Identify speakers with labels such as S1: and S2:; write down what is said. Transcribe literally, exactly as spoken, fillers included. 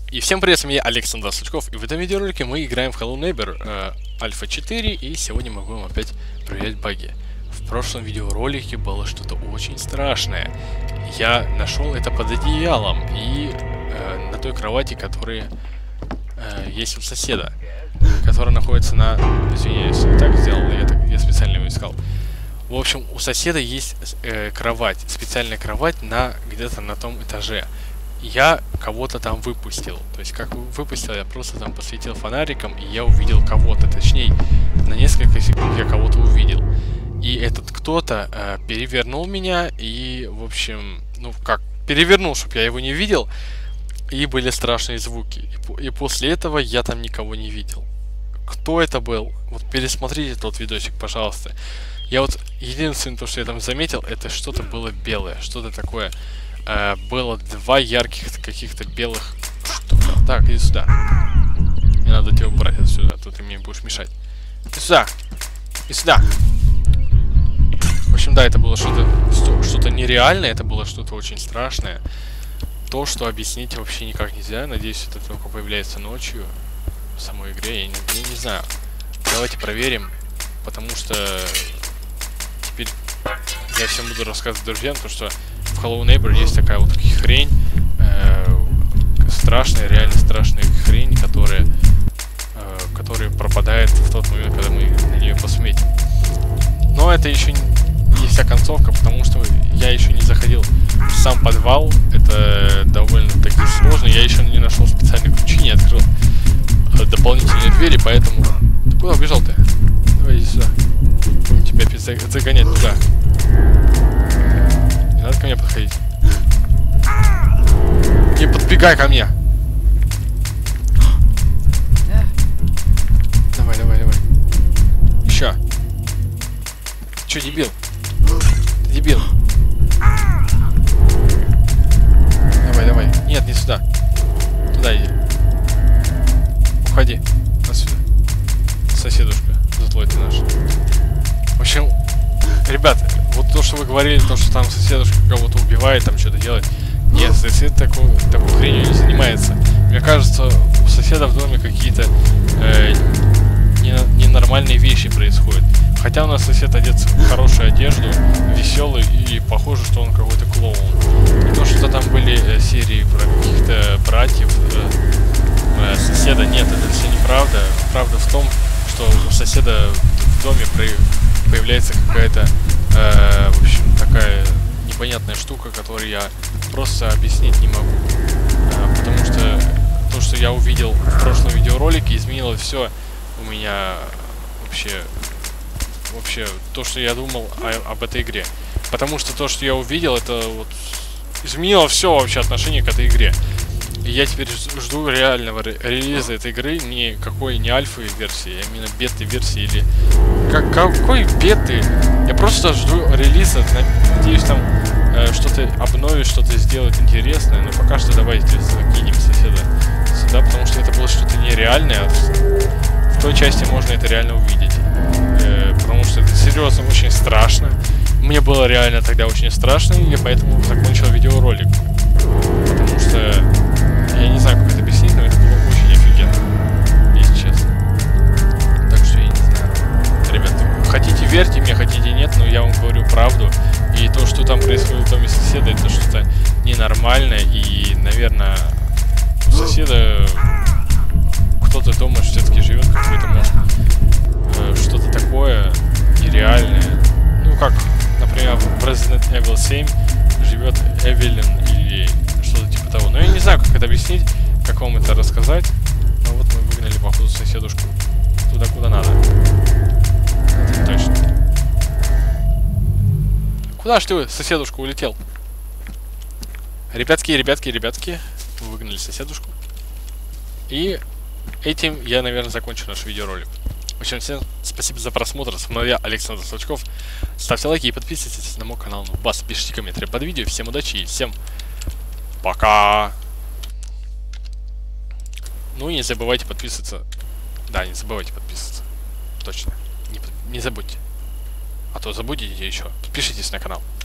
S1: И всем привет, с вами я, Александр Сучков, и в этом видеоролике мы играем в Hello Neighbor э, Альфа четыре, и сегодня мы будем опять проверять баги. В прошлом видеоролике было что-то очень страшное. Я нашел это под одеялом и э, на той кровати, которая э, есть у соседа, которая находится на... Извиняюсь, так сделал, я, так, я специально его искал. В общем, у соседа есть э, кровать, специальная кровать на где-то на том этаже. Я кого-то там выпустил. То есть, как выпустил, я просто там посветил фонариком, и я увидел кого-то. Точнее, на несколько секунд я кого-то увидел. И этот кто-то э, перевернул меня, и, в общем, ну как, перевернул, чтобы я его не видел, и были страшные звуки. И, и после этого я там никого не видел. Кто это был? Вот пересмотрите тот видосик, пожалуйста. Я вот, единственное, то, что я там заметил, это что-то было белое, что-то такое. Uh, было два ярких каких-то белых штука. Так, иди сюда. Мне надо тебя убрать отсюда, а то ты мне будешь мешать. Иди сюда. Иди сюда. В общем, да, это было что-то что-то нереальное, это было что-то очень страшное. То, что объяснить вообще никак нельзя. Надеюсь, это только появляется ночью в самой игре. Я не, я не знаю. Давайте проверим, потому что теперь я всем буду рассказывать друзьям, то что в Hello Neighbor есть такая вот хрень, э, страшная, реально страшная хрень, которая, э, которая пропадает в тот момент, когда мы на нее посмотрим. Но это еще не вся концовка, потому что я еще не заходил в сам подвал. Это довольно-таки сложно. Я еще не нашел специальные ключи, не открыл дополнительные двери, поэтому... Ты куда убежал-то? Давай иди сюда. Будем тебя опять загонять туда. Не надо ко мне подходить. Не подбегай ко мне. Давай, давай, давай. Еще. Че, дебил? Ты дебил. Давай, давай. Нет, не сюда. Туда иди. Уходи. Отсюда. Соседушка. Злой ты наш. В общем, ребят, вот то, что вы говорили, то, что там соседушка кого-то убивает, там что-то делает. Нет, сосед такой, такой хренью не занимается. Мне кажется, у соседа в доме какие-то э, ненормальные вещи происходят. Хотя у нас сосед одет в хорошую одежду, веселый, и похоже, что он какой-то клоун. И то, что там были э, серии про каких-то братьев э, э, соседа, нет, это все неправда. Правда в том, что у соседа в доме при, появляется какая-то, э, в общем, такая непонятная штука, которую я просто объяснить не могу. Э, потому что то, что я увидел в прошлом видеоролике, изменило все у меня вообще, вообще то, что я думал о, об этой игре. Потому что то, что я увидел, это вот изменило все вообще отношение к этой игре. И я теперь жду реального ре релиза этой игры, не какой не альфовой версии, а именно беты-версии или... Как, какой беты? Я просто жду релиза, надеюсь там э, что-то обновить, что-то сделать интересное, но пока что давайте закинем соседа сюда, потому что это было что-то нереальное, а в, в той части можно это реально увидеть. Э, потому что это серьезно очень страшно. Мне было реально тогда очень страшно, и я поэтому закончил видеоролик. Потому что... Я не знаю, как это объяснить, но это было очень офигенно, если честно. Так что я не знаю. Ребят, хотите верьте мне, хотите нет, но я вам говорю правду. И то, что там происходит в доме соседа, это что-то ненормальное. И, наверное, у соседа кто-то дома все-таки живет, какой-то, может, э, что-то такое нереальное. Ну, как, например, в Resident Evil семь живет Эвелин или... что-то типа того. Но я не знаю, как это объяснить, как вам это рассказать. Но вот мы выгнали, походу, соседушку туда, куда надо. Это точно. Куда ж ты, соседушку, улетел? Ребятки, ребятки, ребятки. Выгнали соседушку. И этим я, наверное, закончу наш видеоролик. В общем, всем спасибо за просмотр. С мной я, Александр Сучков. Ставьте лайки и подписывайтесь на мой канал. Бас, пишите комментарии под видео. Всем удачи и всем пока. Ну и не забывайте подписываться. Да, не забывайте подписываться. Точно. Не, не забудьте. А то забудете еще. Подпишитесь на канал.